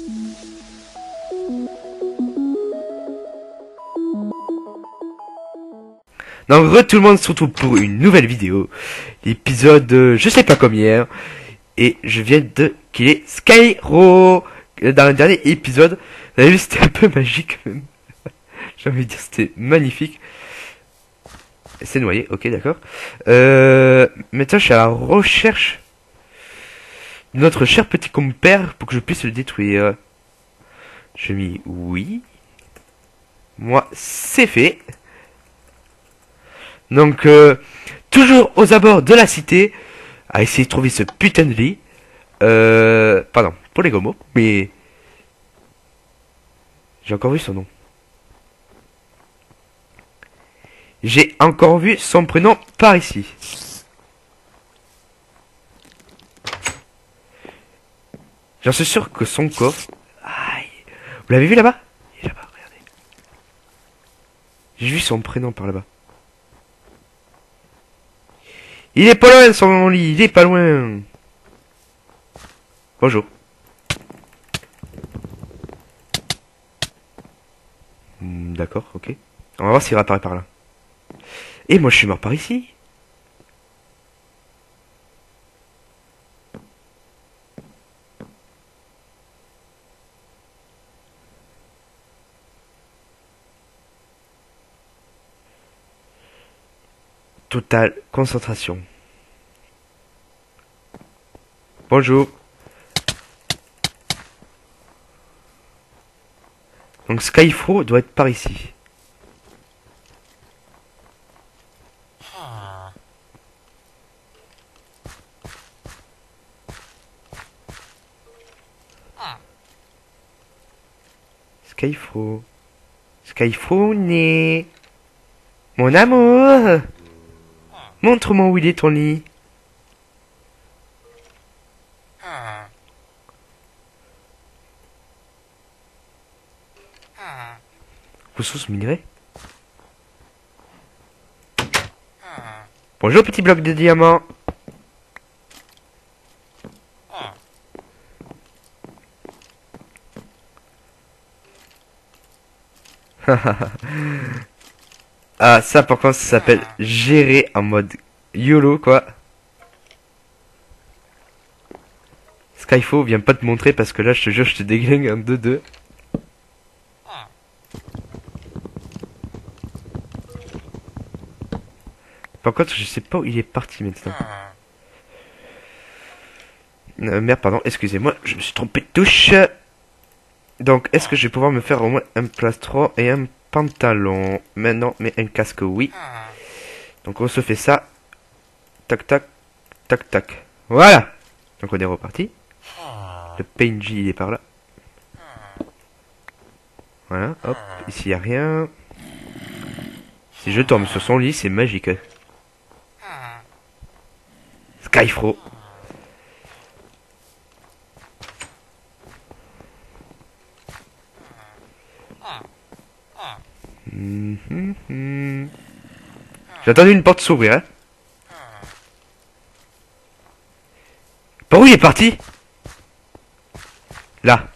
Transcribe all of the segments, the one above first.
Donc tout le monde se retrouve pour une nouvelle vidéo. L'épisode je sais pas combien. Et je viens de killer Skyro. Dans le dernier épisode, vous avez vu, c'était un peu magique même. J'ai envie de dire, c'était magnifique. C'est noyé, ok, d'accord. Maintenant je suis à la recherche de notre cher petit compère pour que je puisse le détruire. Je mis oui. Moi, c'est fait. Donc, toujours aux abords de la cité, à essayer de trouver ce putain de lit. Pardon, pour les gomos, mais... J'ai encore vu son nom. J'ai encore vu son prénom par ici. J'en suis sûr que son coffre... Aïe. Vous l'avez vu là-bas? Il est là-bas, regardez. J'ai vu son prénom par là-bas. Il est pas loin son lit, il est pas loin. Bonjour. D'accord, ok. On va voir s'il réapparaît par là. Et moi je suis mort par ici. Totale concentration. Bonjour. Donc Skyfro doit être par ici. Skyfro. Skyfro né. Mon amour. Montre-moi où il est ton lit. Ressources minerais. Bonjour petit bloc de diamant. Ah ça par contre ça s'appelle gérer en mode YOLO quoi. Skyfo vient pas te montrer parce que là je te jure je te déglingue un 2-2. Par contre je sais pas où il est parti maintenant. Merde pardon excusez-moi je me suis trompé de touche. Donc est-ce que je vais pouvoir me faire au moins un plastron et un pantalon? Maintenant mais un casque oui. Donc on se fait ça. Tac tac tac tac. Voilà. Donc on est reparti. Le PNJ il est par là. Voilà, hop, ici il n'y a rien. Si je tombe sur son lit, c'est magique. Skyfro. J'ai entendu une porte s'ouvrir, hein. Par où il est parti? Là.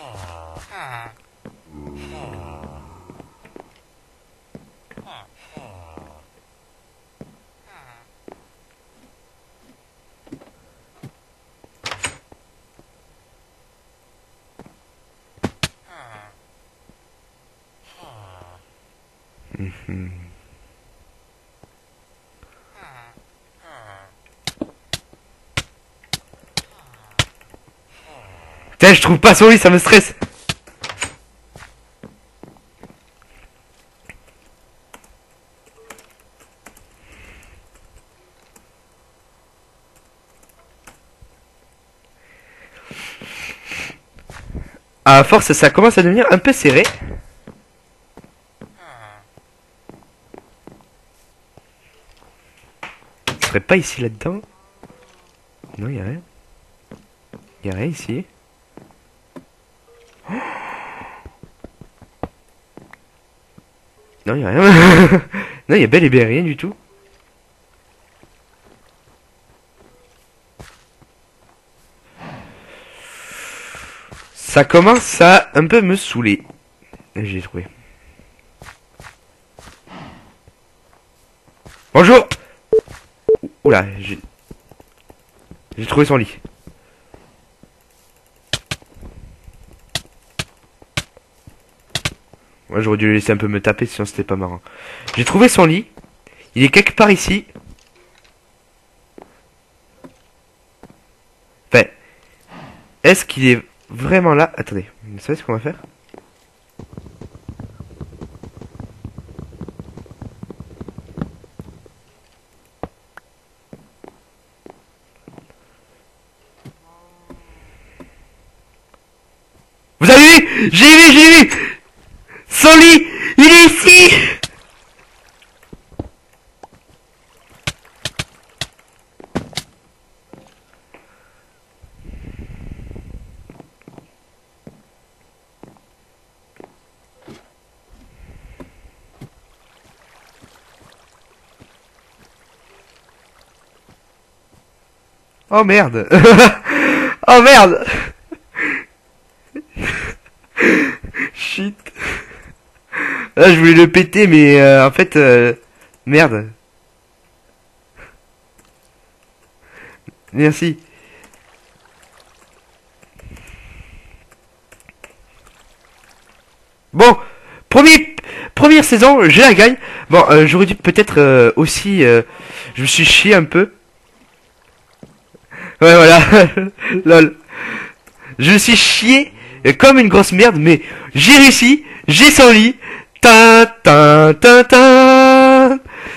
Putain, je trouve pas son lit, ça me stresse. À force, ça commence à devenir un peu serré. Il serait pas ici là-dedans? Non, il y a rien. Il y a rien ici. Non, il y a rien. Non, il y a bel et bien rien du tout. Ça commence à un peu me saouler. J'ai trouvé. Bonjour. Oula, j'ai trouvé son lit. Moi j'aurais dû le laisser un peu me taper, sinon c'était pas marrant. J'ai trouvé son lit. Il est quelque part ici. Enfin, est-ce qu'il est vraiment là? Attendez, vous savez ce qu'on va faire? Vous avez vu? J'ai vu! Son lit! Il est ici! Oh merde! Oh merde! Shit. Là je voulais le péter mais en fait merde. Merci. Bon, première saison, je la gagne. Bon, j'aurais dû peut-être aussi je me suis chié un peu. Ouais voilà. Lol. Je me suis chié comme une grosse merde, mais j'ai réussi, j'ai son lit. Ta ta ta ta.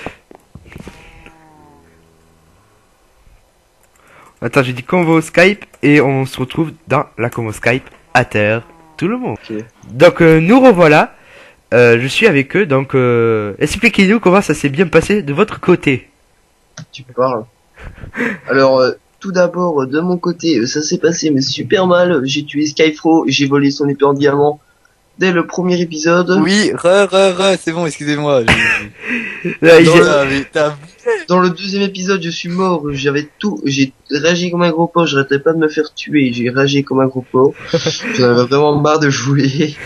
Attends, j'ai dit convo Skype et on se retrouve dans la convo Skype à terre, tout le monde. Okay. Donc nous revoilà. Je suis avec eux, donc expliquez-nous comment ça s'est bien passé de votre côté. Tu parles. Alors, tout d'abord, de mon côté, ça s'est passé mais super mal. J'ai tué Skyfro, j'ai volé son épée en diamant dès le premier épisode. Oui, c'est bon, excusez-moi. Dans le deuxième épisode, je suis mort, j'ai ragé comme un gros porc, j'arrêtais pas de me faire tuer, j'ai ragé comme un gros porc. J'en avais vraiment marre de jouer.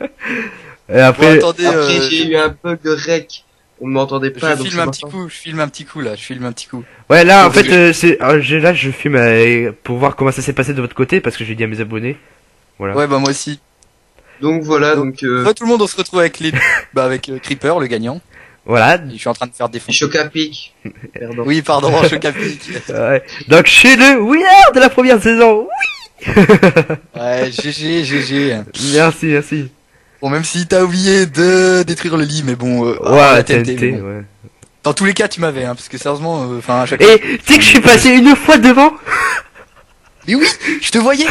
Et après, bon, attendez, j'ai eu un bug de rec. On m'entendait pas. Je filme un petit coup. ouais là en Donc, fait là je filme pour voir comment ça s'est passé de votre côté parce que j'ai dit à mes abonnés. Voilà. Ouais bah moi aussi. Donc voilà, donc tout le monde on se retrouve avec avec Creeper le gagnant. Voilà. Et je suis en train de faire défoncer. Choc à pic. Oui pardon, choc à pic. Ouais. Donc chez le winner de la première saison. Oui. Ouais, GG. Merci. Bon même si t'as oublié de détruire le lit, mais bon. Ouais, la TNT, bon. ouais. Dans tous les cas tu m'avais, hein, parce que sérieusement, enfin à chaque. Et tu sais que je suis passé une fois devant. Mais oui, je te voyais,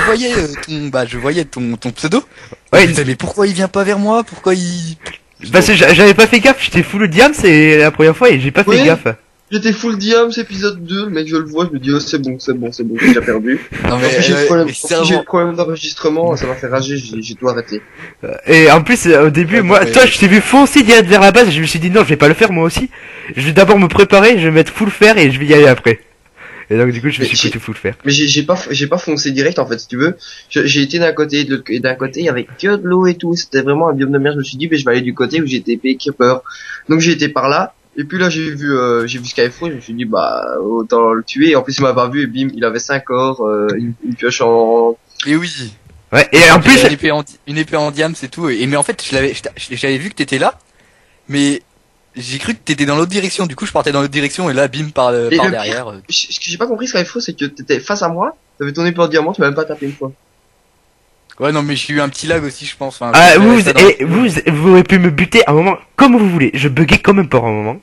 je voyais ton pseudo. Ouais. Je me disais, mais pourquoi il vient pas vers moi? Pourquoi il... Parce que j'avais pas fait gaffe, j'étais full diam, c'est la première fois et j'ai pas fait Oui. gaffe. J'étais full diam, c'est épisode 2, le mec je le vois, je me dis oh c'est bon, j'ai déjà perdu. Non mais, Si j'ai mais le problème d'enregistrement, ça m'a fait rager, j'ai tout arrêté. Et en plus au début, Ouais, moi, ouais. toi je t'ai vu foncer direct vers la base, je me suis dit non, je vais pas le faire moi aussi. Je vais d'abord me préparer, je vais mettre full fer et je vais y aller après. Et donc du coup je me Mais suis foutu full fer. Mais j'ai pas foncé direct en fait, si tu veux. J'ai été d'un côté, et d'un côté il y avait que de l'eau et tout, c'était vraiment un biome de mer. Je me suis dit mais je vais aller du côté où j'étais épée Creeper. Donc j'ai été par là. Et puis là j'ai vu Skyfro, je me suis dit bah autant le tuer. Et en plus il m'a pas vu et bim, il avait 5 corps, une pioche en. Et oui. Ouais, et en plus Une épée en diam, c'est tout. Et mais en fait, j'avais vu que t'étais là, mais j'ai cru que t'étais dans l'autre direction. Du coup, je partais dans l'autre direction et là, bim, par le derrière. Ce que j'ai pas compris Skyfro, c'est que t'étais face à moi, t'avais ton épée en diamant, tu m'as même pas tapé une fois. Ouais, non, mais j'ai eu un petit lag aussi, je pense. Enfin, ah, je vous aurez pu me buter à un moment comme vous voulez. Je buguais comme un porc à un moment.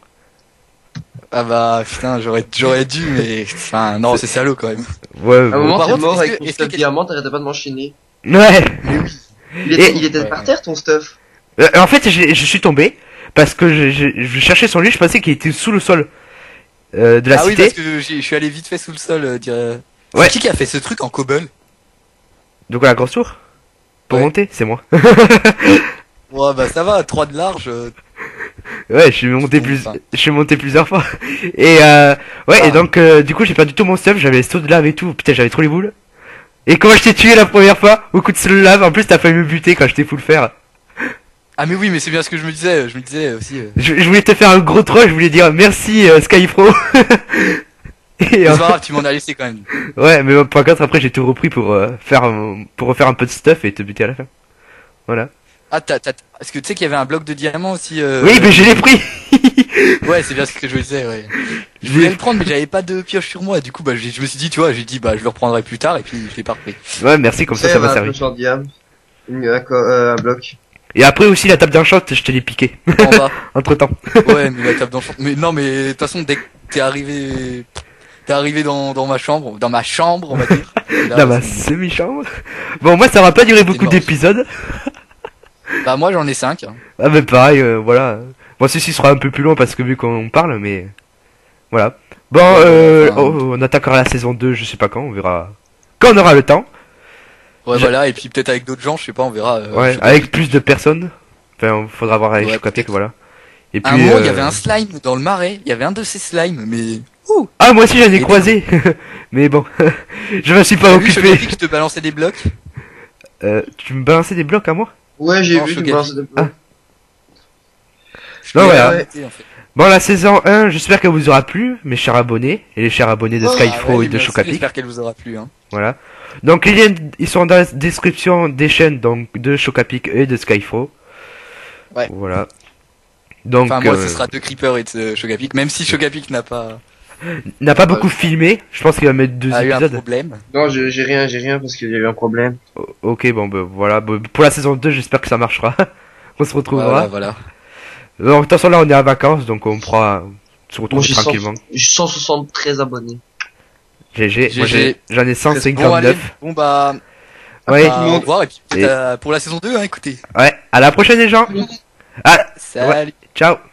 Ah bah, putain, j'aurais dû, mais, enfin, non, c'est salaud quand même. Ouais, À un bon. moment par t'es contre, mort est-ce avec que- ton est-ce que- stuff diamant, t'arrêtais pas de m'enchaîner. Ouais. Il était Ouais. par terre ton stuff. En fait, je suis tombé parce que je cherchais son lit, je pensais qu'il était sous le sol de la Ah oui, cité. parce que je suis allé vite fait sous le sol, dire. Ouais. C'est qui a fait ce truc en cobble? Donc à la grosse tour pour Ouais. monter, c'est moi. Ouais, bah ça va, 3 de large. Ouais, je suis monté plusieurs fois. Et ouais, Ah. et donc du coup j'ai perdu tout mon stuff, j'avais les sauts de lave et tout. Putain, j'avais trop les boules. Et comment je t'ai tué la première fois au coup de seul lave, en plus t'as failli me buter quand je t'ai full fer. Ah mais oui, mais c'est bien ce que je me disais. Je me disais aussi. Je voulais te faire un gros troll, je voulais dire merci Skyfro. Et, C'est pas grave, tu m'en as laissé quand même. ouais, mais par contre après j'ai tout repris pour pour refaire un peu de stuff et te buter à la fin. Voilà. Ah est-ce que tu sais qu'il y avait un bloc de diamants aussi Oui, mais je l'ai pris. Ouais, c'est bien ce que je me disais, ouais. Je voulais le prendre, mais j'avais pas de pioche sur moi. Du coup, bah, je me suis dit, tu vois, j'ai dit, bah, je le reprendrai plus tard, et puis je l'ai pas repris. Ouais, merci, comme ça m'a un servi. peu sur Diam. Un bloc. Et après aussi la table d'enchant, je te l'ai piqué. En bas. Entre temps. Ouais, mais la table d'enchant. Mais non, mais de toute façon, dès que t'es arrivé dans ma chambre, on va dire. Là, Dans ma semi-chambre. Bon, moi ça va pas durer beaucoup mort. d'épisodes. Bah, moi, j'en ai 5. Ah, mais pareil, voilà. Bon, ceci sera un peu plus long parce que vu qu'on parle, mais voilà. Bon, on attaquera la saison 2, je sais pas quand, on verra. Quand on aura le temps. Ouais, voilà, et puis peut-être avec d'autres gens, je sais pas, on verra. Ouais, avec plus de personnes. Enfin, faudra voir avec Ouais, Chocapic, voilà. Et À un puis, moment, il y avait un slime dans le marais. Il y avait un de ces slimes, mais. Ouh! Ah, moi aussi j'en ai Et croisé. Mais bon, je me suis pas T'as vu, occupé. je te balançais des blocs. Tu me balançais des blocs à moi? Ouais, j'ai Non, vu, je tu me gagne. balances des blocs. Je Non, l'ai voilà. arrêté, en fait. Bon, la saison 1, j'espère qu'elle vous aura plu, mes chers abonnés, et les chers abonnés de Ah, Skyfro Ouais, et de merci, Chocapic. J'espère qu'elle vous aura plu, hein. Voilà. Donc les liens, ils sont dans la description des chaînes donc de Chocapic et de Skyfro. Ouais. Voilà. Donc Enfin, moi, ce sera de Creeper et de Chocapic, même si Chocapic n'a pas n'a pas beaucoup filmé. Je pense qu'il va mettre 2 a eu un épisodes. problème. Non, j'ai rien parce qu'il y a eu un problème. Ok, bon, ben voilà. Bon, pour la saison 2, j'espère que ça marchera. On se retrouvera. Voilà. Donc, de toute façon, là, on est en vacances, donc on pourra se Moi, retrouver tranquillement. j'ai 173 abonnés. GG. Moi, GG. j'en ai Bon, allez, 159. bon, bah, Ouais. au revoir, et puis Et- pour la saison 2, hein, écoutez. Ouais. À la prochaine, les gens. Ah, Salut. ciao.